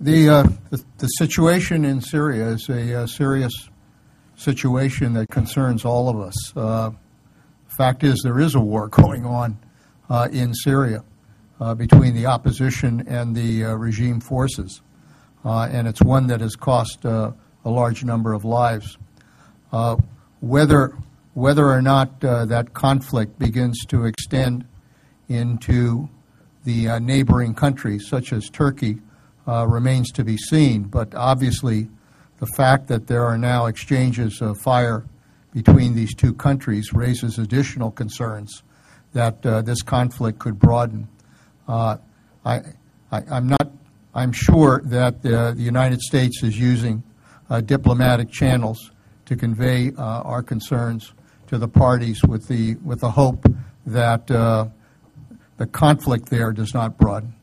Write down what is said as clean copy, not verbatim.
The situation in Syria is a serious situation that concerns all of us. Fact is, there is a war going on in Syria between the opposition and the regime forces, and it's one that has cost a large number of lives. Whether or not that conflict begins to extend into the neighboring countries, such as Turkey, remains to be seen. But obviously, the fact that there are now exchanges of fire between these two countries raises additional concerns that this conflict could broaden. I'm sure that the United States is using diplomatic channels to convey our concerns to the parties with the hope that the conflict there does not broaden.